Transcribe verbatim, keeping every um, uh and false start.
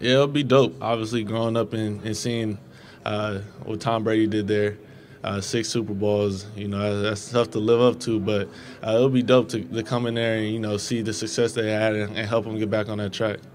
Yeah, it'll be dope. Obviously, growing up and, and seeing uh, what Tom Brady did there, uh, six Super Bowls. You know, that's tough to live up to, but uh, it'll be dope to, to come in there and you know see the success they had and, and help them get back on that track.